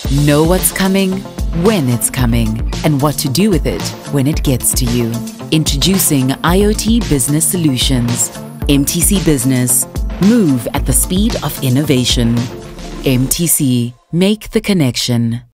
Know what's coming, when it's coming, and what to do with it when it gets to you. Introducing IoT Business Solutions. MTC Business. Move at the speed of innovation. MTC. Make the connection.